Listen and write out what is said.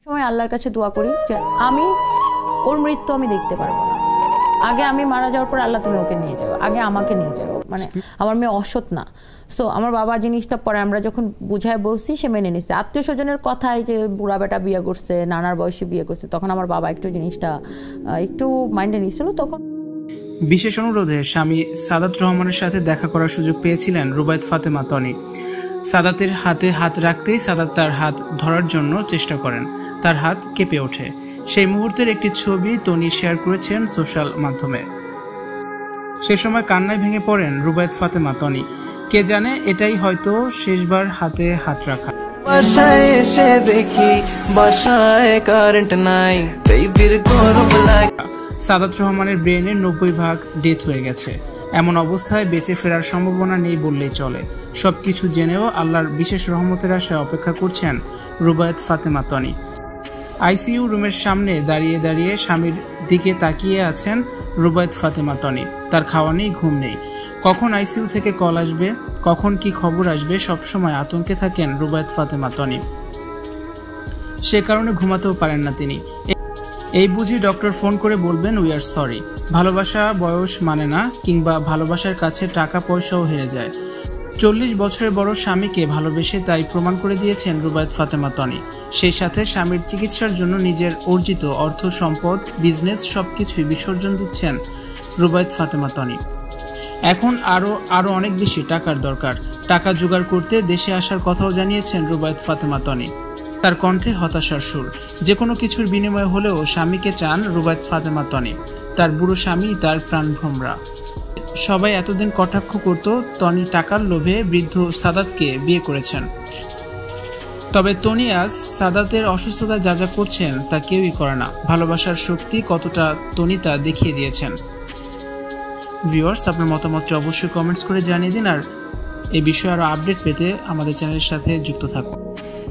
সময় আল্লাহর কাছে দোয়া করি যে আমি ওর মৃত্যু আমি দেখতে পারবো না, আগে আমি মারা যাওয়ার পর আল্লাহ তুমি ওকে নিয়ে যাও, আগে আমাকে নিয়ে যাও, মানে আমার মেয়ে অসৎ না। সো আমার বাবা জিনিসটা পরে আমরা যখন বুঝায় বলছি সে মেনে নিছে। আত্মীয় স্বজনের কথায় যে বুড়া বেটা বিয়ে করছে, নানার বয়সে বিয়ে করছে, তখন আমার বাবা একটু জিনিসটা একটু মাইন্ডে নিয়েছিল। তখন বিশেষ অনুরোধে স্বামী সাদাত রহমানের সাথে দেখা করার সুযোগ পেয়েছিলেন রুবায়েত ফাতেমা তনি। সাদাতের হাতে হাত রাখতেই সাদাত তার হাত ধরার জন্য চেষ্টা করেন, তার হাত কেঁপে ওঠে। সেই মুহূর্তের একটি ছবি তনি শেয়ার করেছেন সোশ্যাল মাধ্যমে। সে সময় কান্নায় ভেঙে পড়েন রুবায়েত ফাতেমা তনি। কে জানে এটাই হয়তো শেষবার হাতে হাত রাখা। বাসায় এসে দেখি বাসায় কারেন্ট নাই, বেবির গরম লাগে। সাদাত রহমানের ব্রেনের 90% ডেথ হয়ে গেছে। এমন অবস্থায় বেঁচে ফেরার সম্ভাবনা নেই বললেই চলে। সবকিছু জেনেও আল্লাহর বিশেষ রহমতের আশায় অপেক্ষা করছেন রুবায়েত ফাতেমা তনি। আইসিইউ রুমের সামনে দাঁড়িয়ে দাঁড়িয়ে স্বামীর দিকে তাকিয়ে আছেন রুবায়েত ফাতেমা তনি। তার খাওয়া নেই, ঘুম নেই। কখন আইসিইউ থেকে কল আসবে, কখন কি খবর আসবে, সবসময় আতঙ্কে থাকেন রুবায়েত ফাতেমা তনি। সে কারণে ঘুমাতেও পারেন না তিনি। এই বুঝি ডক্টর ফোন করে বলবেন উই আর সরি। ভালোবাসা বয়স মানে না, কিংবা ভালোবাসার কাছে টাকা পয়সাও হেরে যায়। 40 বছরের বড় স্বামীকে ভালোবেসে তাই প্রমাণ করে দিয়েছেন রুবায়েত ফাতেমা তনি। সেই সাথে স্বামীর চিকিৎসার জন্য নিজের অর্জিত অর্থ সম্পদ, বিজনেস সবকিছুই বিসর্জন দিচ্ছেন রুবায়েত ফাতেমা তনি। এখন আরো অনেক বেশি টাকার দরকার। টাকা জোগাড় করতে দেশে আসার কথাও জানিয়েছেন রুবায়েত ফাতেমা তনি। তার কণ্ঠে হতাশার সুর। যে কোনো কিছুর বিনিময় হলেও স্বামীকে চান রুবায়েত ফাতেমা তনি। তার বুড়ো স্বামী তার প্রাণভ্রমরা। সবাই এতদিন কটাক্ষ করত তনি টাকার লোভে বৃদ্ধ সাদাতকে বিয়ে করেছেন। তবে তনি আজ সাদাতের অসুস্থতা যা যা করছেন তা কেউই করে না। ভালোবাসার শক্তি কতটা তনি তা দেখিয়ে দিয়েছেন। ভিউয়ার্স, আপনার মতামতটি অবশ্যই কমেন্টস করে জানিয়ে দিন, আর এই বিষয়ে আরো আপডেট পেতে আমাদের চ্যানেলের সাথে যুক্ত থাকুন।